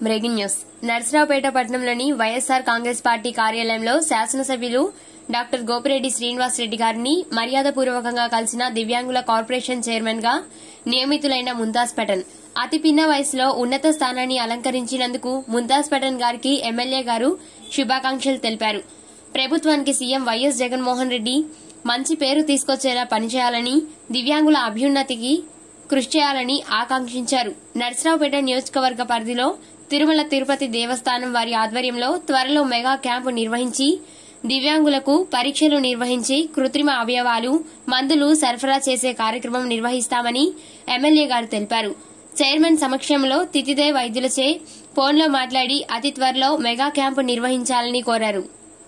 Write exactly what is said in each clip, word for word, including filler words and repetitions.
Breaking news Narasaraopet పట్టణంలోని YSR Congress party కార్యాలయంలో శాసనసభ్యులు డాక్టర్ గోపిరెడ్డి శ్రీనివాస్ రెడ్డి గారిని మర్యాదపూర్వకంగా కలిసిన దివ్యాంగుల కార్పొరేషన్ చైర్మన్ గా నియమితులైన ముంతాజ్ పఠాన్ అతి పిన్న వయసులో ఉన్నత స్థానాన్ని అలంకరించినందుకు ముంతాజ్ పఠాన్ గారికి ఎమ్మెల్యే గారు శుభాకాంక్షలు తెలిపారు. ప్రభుత్వానికి సీఎం వైఎస్ జగన్మోహన్ రెడ్డి మంచి పేరు తీసుకొచ్చేలా పనిచేయాలని, దివ్యాంగుల అభ్యున్నతికి కృషి చేయాలని ఆకాంక్షించారు. నర్సరావుపేట నియోజకవర్గ పరిధిలో తిరుమల తిరుపతి దేవస్థానం వారి ఆధ్వర్యంలో త్వరలో మెగా క్యాంపు నిర్వహించి దివ్యాంగులకు పరీక్షలు నిర్వహించి కృత్రిమ అవయవాలు, మందులు సరఫరా చేసే కార్యక్రమం నిర్వహిస్తామని ఎమ్మెల్యే గారు తెలిపారు. చైర్మన్ సమక్షంలో తితిదే వైద్యులచే ఫోన్లో మాట్లాడి అతి త్వరలో మెగా క్యాంపు నిర్వహించాలని కోరారు.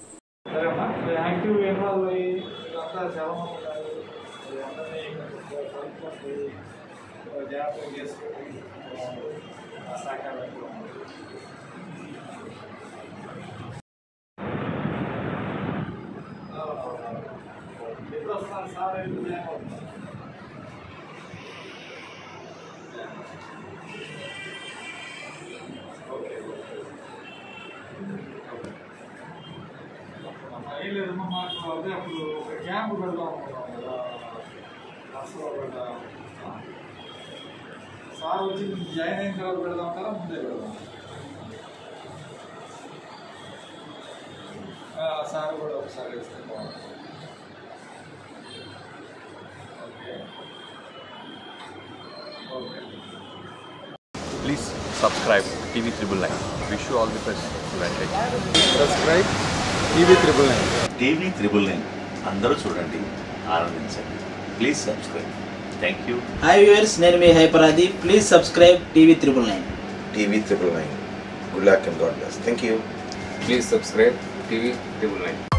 లేదమ్మా మాకు అదే అప్పుడు ఒక క్యాంప్ పెడదాం సార్ వచ్చి జాయిన్ అయిన తర్వాత పెడదాం కదా ముందే పెడదాం. సార్ కూడా ఒకసారి వేస్తే బాగుంటుంది. Okay okay Please subscribe T V Triple Nine. Wish you all the best. Subscribe T V Triple Nine. T V Triple Nine. అందరూ చూడండి, ఆనందించండి. Please subscribe. Thank you. Hi viewers, నేను మీ హైపరాది. Please subscribe TV triple nine. TV triple nine. Good luck and God bless. Thank you. Please subscribe T V Triple Nine.